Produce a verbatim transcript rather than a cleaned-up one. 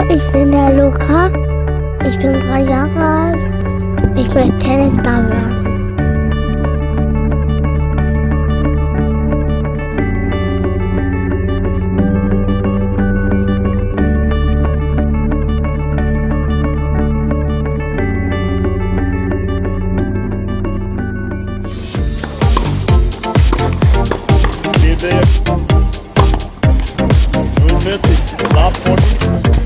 ich bin der Luca. Ich bin drei Jahre alt. Ich möchte Tennisstar werden. null vierzig, Love Body.